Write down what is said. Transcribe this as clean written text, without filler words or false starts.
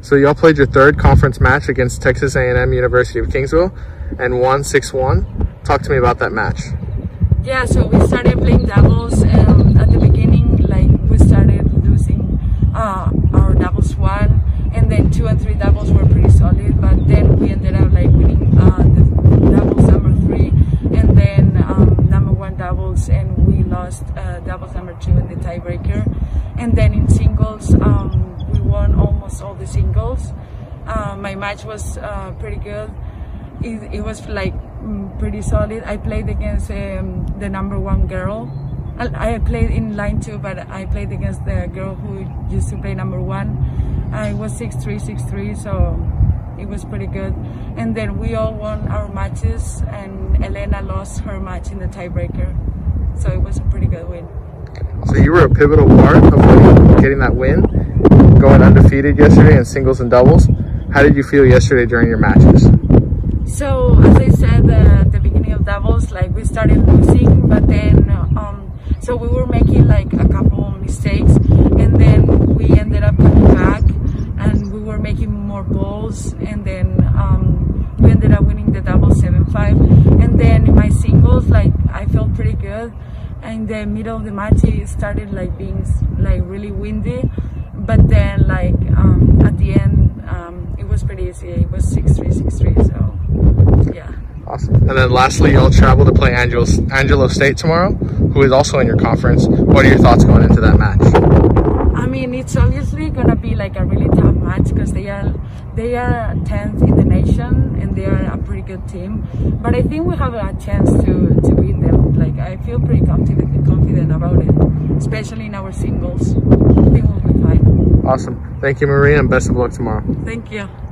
So y'all played your third conference match against Texas A&M University of Kingsville and won 6-1. Talk to me about that match. Yeah, so we started playing doubles at the beginning, like we started losing our doubles 1, and then 2 and 3 doubles were pretty solid, but then we ended up like winning the doubles number 3, and then number 1 doubles, and we lost doubles number 2 in the tiebreaker. And then in singles, we won almost all the singles. My match was pretty good. It was like pretty solid. I played against the number 1 girl. I played in line 2, but I played against the girl who used to play number 1. I was 6-3, 6-3, so it was pretty good. And then we all won our matches, and Elena lost her match in the tiebreaker. So it was a pretty good win. So you were a pivotal part of getting that win, going undefeated yesterday in singles and doubles. How did you feel yesterday during your matches? So as I said at the beginning of doubles, like we started losing, but then so we were making like a couple of mistakes, and then we ended up coming back, and we were making more balls, and then we ended up winning the double 7-5. And then in my singles, like I felt pretty good. In the middle of the match, it started like being like really windy, but then like at the end, it was pretty easy. It was 6-3, 6-3. So yeah. Awesome. And then lastly, you'll travel to play Angelo State tomorrow, who is also in your conference. What are your thoughts going into that match? I mean, it's obviously gonna be like a really tough match because they are 10th in the nation and they are a pretty good team. But I think we have a chance to beat them. Like I feel pretty confident about it, especially in our singles. I think we'll be fine. Awesome. Thank you, Maria, and best of luck tomorrow. Thank you.